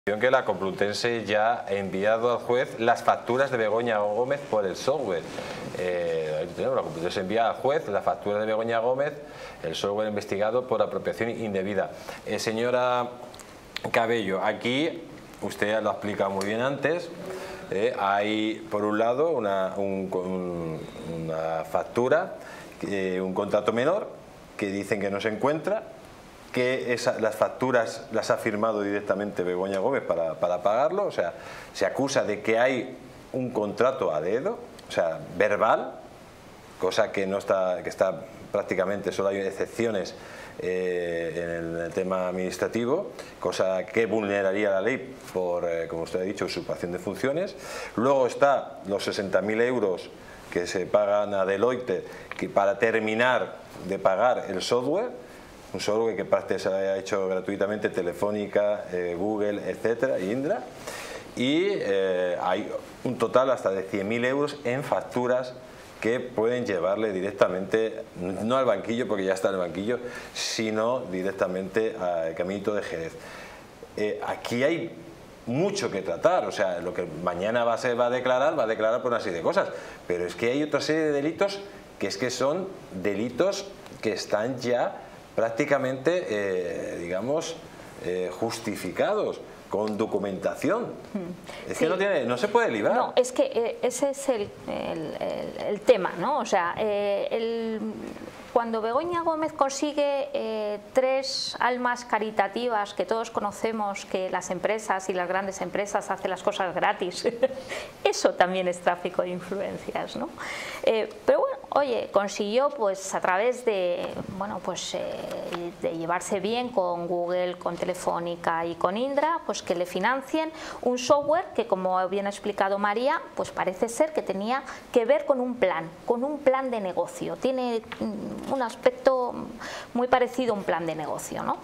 Que la Complutense ya ha enviado al juez las facturas de Begoña Gómez por el software. La Complutense envía al juez las facturas de Begoña Gómez, el software investigado por apropiación indebida. Señora Cabello, aquí usted ya lo ha explicado muy bien antes. Hay por un lado una factura, un contrato menor que dicen que no se encuentra, que las facturas las ha firmado directamente Begoña Gómez para pagarlo. O sea, se acusa de que hay un contrato a dedo, o sea, verbal, cosa que no está, que está prácticamente, solo hay excepciones en el tema administrativo, cosa que vulneraría la ley por, como usted ha dicho, usurpación de funciones. Luego está los 60.000 euros que se pagan a Deloitte para terminar de pagar el software, un software que parte se ha hecho gratuitamente Telefónica, Google, etcétera, y Indra. Y hay un total hasta de 100.000 euros en facturas que pueden llevarle directamente, no al banquillo porque ya está en el banquillo, sino directamente al caminito de Jerez. Aquí hay mucho que tratar, o sea, lo que mañana va a declarar por una serie de cosas, pero es que hay otra serie de delitos que es que son delitos que están ya prácticamente, digamos, justificados, con documentación. Es que no se puede librar. No, es que ese es el tema, ¿no? O sea, cuando Begoña Gómez consigue 3 almas caritativas, que todos conocemos que las empresas y las grandes empresas hacen las cosas gratis, eso también es tráfico de influencias, ¿no? Pero bueno, oye, consiguió pues a través de, bueno, pues de llevarse bien con Google, con Telefónica y con Indra, pues que le financien un software que, como bien ha explicado María, pues parece ser que tenía que ver con un plan de negocio. Tiene un aspecto muy parecido a un plan de negocio, ¿no?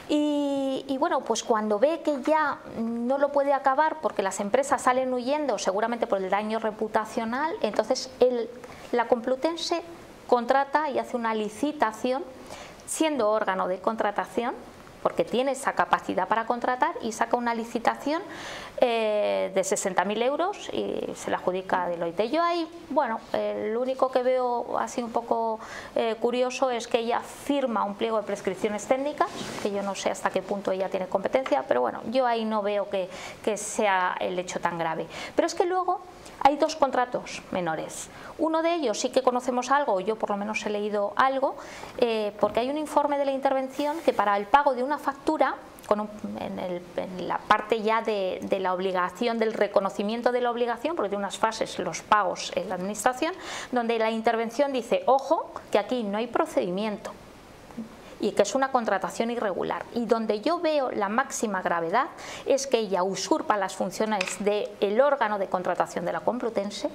Y bueno, pues cuando ve que ya no lo puede acabar porque las empresas salen huyendo, seguramente por el daño reputacional, entonces la Complutense contrata y hace una licitación, siendo órgano de contratación, porque tiene esa capacidad para contratar, y saca una licitación de 60.000 euros y se la adjudica a Deloitte. Yo ahí, bueno, lo único que veo así un poco curioso es que ella firma un pliego de prescripciones técnicas, que yo no sé hasta qué punto ella tiene competencia, pero bueno, yo ahí no veo que sea el hecho tan grave. Pero es que luego hay 2 contratos menores. Uno de ellos sí que conocemos algo, yo por lo menos he leído algo, porque hay un informe de la intervención que para el pago de una factura, en la parte ya de la obligación, del reconocimiento de la obligación, porque tiene unas fases los pagos en la administración, donde la intervención dice, ojo, que aquí no hay procedimiento y que es una contratación irregular, y donde yo veo la máxima gravedad es que ella usurpa las funciones del órgano de contratación de la Complutense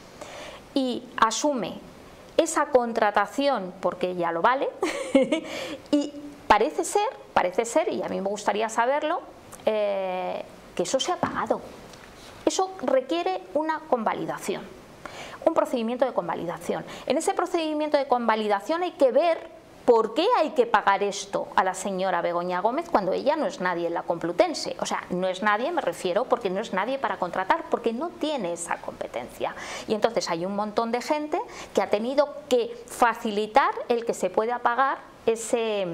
y asume esa contratación porque ya lo vale y parece ser, y a mí me gustaría saberlo, que eso se ha pagado. Eso requiere una convalidación, un procedimiento de convalidación. En ese procedimiento de convalidación hay que ver ¿por qué hay que pagar esto a la señora Begoña Gómez cuando ella no es nadie en la Complutense? O sea, no es nadie, me refiero, porque no es nadie para contratar, porque no tiene esa competencia. Y entonces hay un montón de gente que ha tenido que facilitar el que se pueda pagar ese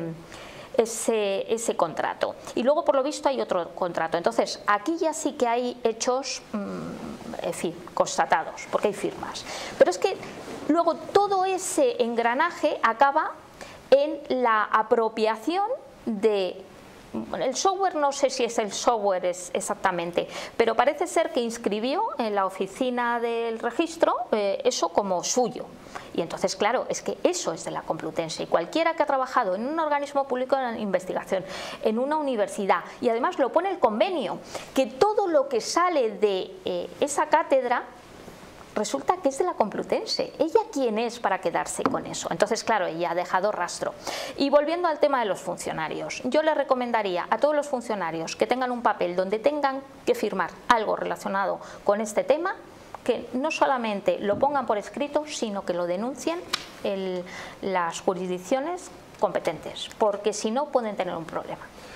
contrato. Y luego, por lo visto, hay otro contrato. Entonces, aquí ya sí que hay hechos, en fin, constatados, porque hay firmas. Pero es que luego todo ese engranaje acaba en la apropiación de el software. No sé si es el software exactamente, pero parece ser que inscribió en la oficina del registro eso como suyo. Y entonces, claro, es que eso es de la Complutense, y cualquiera que ha trabajado en un organismo público de investigación, en una universidad, y además lo pone el convenio, que todo lo que sale de esa cátedra resulta que es de la Complutense. ¿Ella quién es para quedarse con eso? Entonces, claro, ella ha dejado rastro. Y volviendo al tema de los funcionarios, yo le recomendaría a todos los funcionarios que tengan un papel donde tengan que firmar algo relacionado con este tema, que no solamente lo pongan por escrito, sino que lo denuncien en las jurisdicciones competentes, porque si no pueden tener un problema.